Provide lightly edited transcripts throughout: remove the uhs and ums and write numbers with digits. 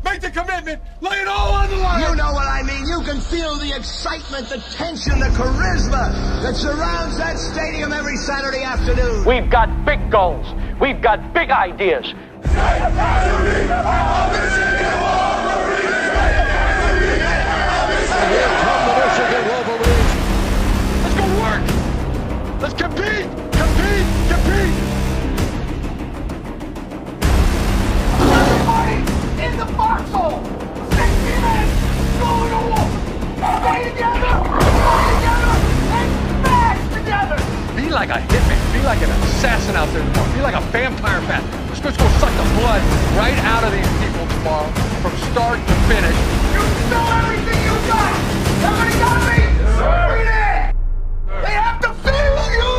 Make the commitment. Lay it all on the line. You know what I mean. You can feel the excitement, the tension, the charisma that surrounds that stadium every Saturday afternoon. We've got big goals. We've got big ideas. Here come the Michigan Wolverines. Let's go work. Let's compete. Compete. Compete. Everybody in the foxhole. 60 minutes. Go to war. Stay together. Stay together. And smash together. Be like a hitman. Be like an assassin out there tomorrow. Be like a vampire bat. We're supposed to go suck the blood right out of these people tomorrow from start to finish. You spill everything you got. Everybody got me? Bring it in. They have to feel you.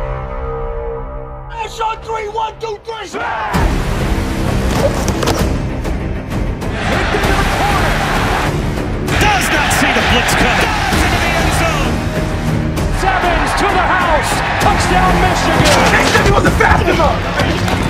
Smash on 3. 1, 2, 3. Smash. Does not see the blitz cut. Dives into the end zone. Sevens to the house. Touchdown, Michigan. They said he wasn't fast enough.